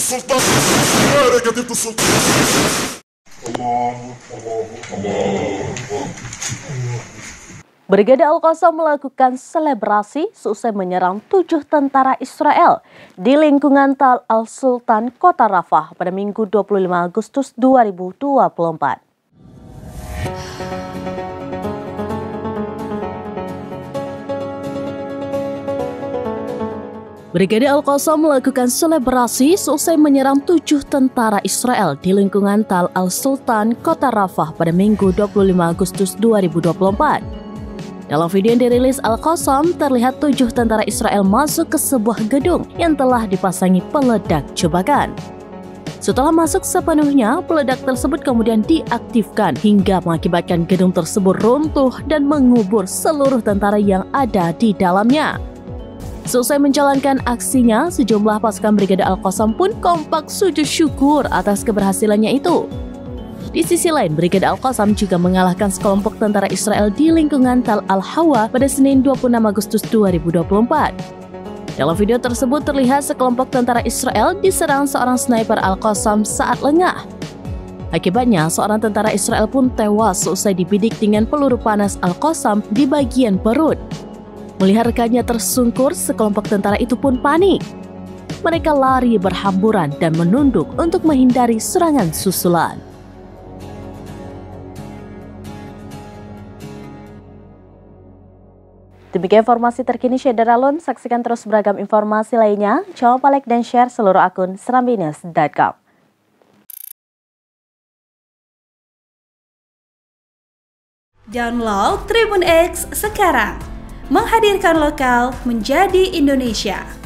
السلطان لا جديد السلطان. Brigade Al-Qassam melakukan selebrasi seusai menyerang 7 tentara Israel di lingkungan Tal Al-Sultan, Kota Rafah pada Minggu 25 Agustus 2024. Brigade Al-Qassam melakukan selebrasi seusai menyerang 7 tentara Israel di lingkungan Tal Al-Sultan, Kota Rafah pada Minggu 25 Agustus 2024. Dalam video yang dirilis Al-Qassam, terlihat 7 tentara Israel masuk ke sebuah gedung yang telah dipasangi peledak jebakan. Setelah masuk sepenuhnya, peledak tersebut kemudian diaktifkan hingga mengakibatkan gedung tersebut runtuh dan mengubur seluruh tentara yang ada di dalamnya. Seusai menjalankan aksinya, sejumlah pasukan Brigade Al-Qassam pun kompak sujud syukur atas keberhasilannya itu. Di sisi lain, Brigade Al-Qassam juga mengalahkan sekelompok tentara Israel di lingkungan Tal Al-Hawa pada Senin 26 Agustus 2024. Dalam video tersebut terlihat sekelompok tentara Israel diserang seorang sniper Al-Qassam saat lengah. Akibatnya, seorang tentara Israel pun tewas seusai dibidik dengan peluru panas Al-Qassam di bagian perut. Melihat rekannya tersungkur, sekelompok tentara itu pun panik. Mereka lari berhamburan dan menunduk untuk menghindari serangan susulan. Demikian informasi terkini Syederalun. Saksikan terus beragam informasi lainnya. Jangan lupa like dan share seluruh akun serambinews.com. Download Tribun X sekarang. Menghadirkan lokal menjadi Indonesia.